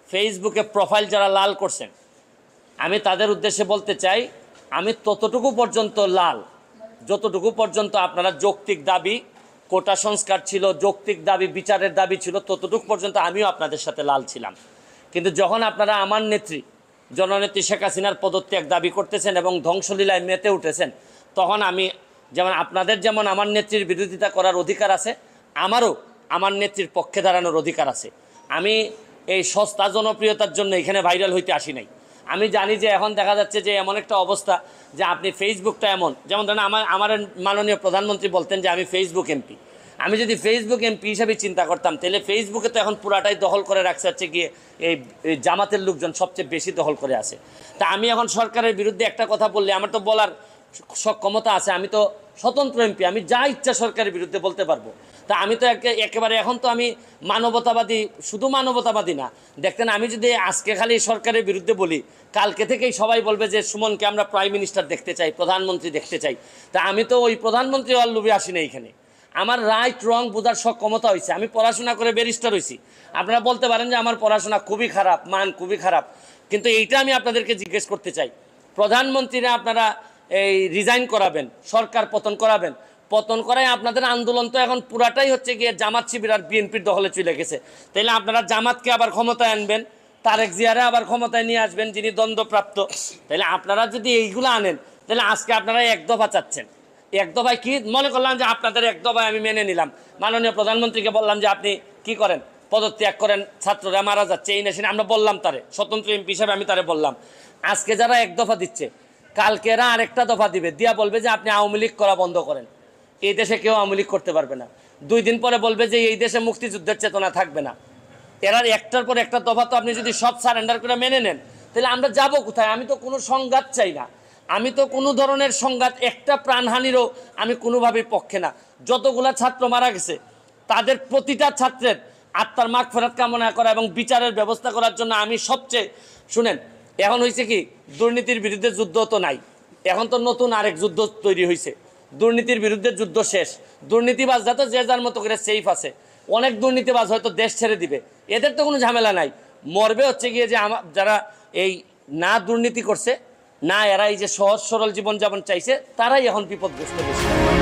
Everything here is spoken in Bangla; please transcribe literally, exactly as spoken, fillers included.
ফেসবুকে প্রোফাইল যারা লাল করছেন, আমি তাদের উদ্দেশ্যে বলতে চাই, আমি ততটুকু পর্যন্ত লাল যতটুকু পর্যন্ত আপনারা যৌক্তিক দাবি, কোটা সংস্কার ছিল, যৌক্তিক দাবি, বিচারের দাবি ছিল, ততটুকু পর্যন্ত আমিও আপনাদের সাথে লাল ছিলাম। কিন্তু যখন আপনারা আমার নেত্রী জননেত্রী শেখ হাসিনার পদত্যাগ দাবি করতেছেন এবং ধ্বংসলীলায় মেতে উঠেছেন, তখন আমি যেমন আপনাদের যেমন আমার নেত্রীর বিরোধিতা করার অধিকার আছে, আমারও আমার নেত্রীর পক্ষে দাঁড়ানোর অধিকার আছে। আমি এই সস্তা জনপ্রিয়তার জন্য এখানে ভাইরাল হইতে আসি নাই। আমি জানি যে এখন দেখা যাচ্ছে যে এমন একটা অবস্থা যে আপনি ফেসবুকটা এমন, যেমন ধরেন আমার আমার মাননীয় প্রধানমন্ত্রী বলতেন যে আমি ফেসবুক এমপি। আমি যদি ফেসবুক এমপি হিসাবে চিন্তা করতাম, তাহলে ফেসবুকে তো এখন পুরাটাই দখল করে রাখছে হচ্ছে গিয়ে এই জামাতের লোকজন সবচেয়ে বেশি দখল করে আছে। তা আমি এখন সরকারের বিরুদ্ধে একটা কথা বললে আমার তো বলার ক্ষমতা আছে, আমি তো স্বতন্ত্র এমপি, আমি যা ইচ্ছা সরকারের বিরুদ্ধে বলতে পারবো। তা আমি তো একেবারে এখন তো আমি মানবতাবাদী, শুধু মানবতাবাদী না, দেখতেন আমি যদি আজকে খালি সরকারের বিরুদ্ধে বলি, কালকে থেকেই সবাই বলবে যে সুমনকে আমরা প্রাইম মিনিস্টার দেখতে চাই, প্রধানমন্ত্রী দেখতে চাই। তা আমি তো ওই প্রধানমন্ত্রী হওয়ার লোভে আসি না এইখানে। আমার রাইট রং বোঝার সক্ষমতা হয়েছে, আমি পড়াশোনা করে ব্যারিস্টার হয়েছি। আপনারা বলতে পারেন যে আমার পড়াশোনা খুবই খারাপ, মান খুবই খারাপ, কিন্তু এইটা আমি আপনাদেরকে জিজ্ঞেস করতে চাই, প্রধানমন্ত্রীরা আপনারা এই রিজাইন করাবেন, সরকার পতন করাবেন, পতন করাই আপনাদের আন্দোলন তো এখন পুরাটাই হচ্ছে গিয়ে জামাত শিবির আর বিএনপির দখলে চলে গেছে। তাইলে আপনারা জামাতকে আবার ক্ষমতায় আনবেন, তারেক জিয়ারে আবার ক্ষমতায় নিয়ে আসবেন যিনি দ্বন্দ্বপ্রাপ্ত। তাহলে আপনারা যদি এইগুলো আনেন, তাহলে আজকে আপনারা এক দফা চাচ্ছেন। এক দফায় কি মনে করলাম যে আপনাদের এক দফায় আমি মেনে নিলাম, মাননীয় প্রধানমন্ত্রীকে বললাম যে আপনি কি করেন, পদত্যাগ করেন, ছাত্ররা মারা যাচ্ছে, এই নেশিনে আমরা বললাম তারে, স্বতন্ত্র এমপি হিসাবে আমি তারে বললাম। আজকে যারা এক দফা দিচ্ছে, কালকে এরা আরেকটা দফা দিবে, দিয়া বলবে যে আপনি আওয়ামী লীগ করা বন্ধ করেন, এই দেশে কেউ আওয়ামী লীগ করতে পারবে না। দুই দিন পরে বলবে যে এই দেশে মুক্তিযুদ্ধের চেতনা থাকবে না। এরা একটার পর একটা দফা তো আপনি যদি সব সারেন্ডার করে মেনে নেন, তাহলে আমরা যাব কোথায়? আমি তো কোনো সংঘাত চাই না, আমি তো কোনো ধরনের সংঘাত, একটা প্রাণহানিরও আমি কোনোভাবেই পক্ষে না। যতগুলা ছাত্র মারা গেছে তাদের প্রতিটা ছাত্রের আত্মার মাগফিরাত কামনা করা এবং বিচারের ব্যবস্থা করার জন্য আমি সবচেয়ে, শুনেন এখন হয়েছে কি, দুর্নীতির বিরুদ্ধে যুদ্ধ তো নাই, এখন তো নতুন আরেক যুদ্ধ তৈরি হয়েছে। দুর্নীতির বিরুদ্ধে যুদ্ধ শেষ, দুর্নীতিবাজরা তো যে যার মতো করে সেফ আছে, অনেক দুর্নীতিবাজ হয়তো দেশ ছেড়ে দিবে, এদের তো কোনো ঝামেলা নাই। মরবে হচ্ছে গিয়ে যে আমার যারা এই না দুর্নীতি করছে, না এরা এই যে সহজ সরল জীবনযাপন চাইছে, তারাই এখন বিপদগ্রস্ত বেশি।